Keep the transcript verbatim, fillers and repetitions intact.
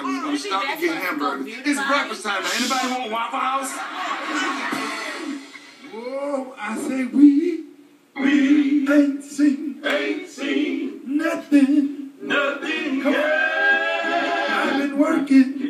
I'm just gonna stop and get hamburgers. It's breakfast time now. Anybody want Waffle House? Whoa, I say we, we ain't seen, ain't seen nothing, nothing. Come on. I've been working.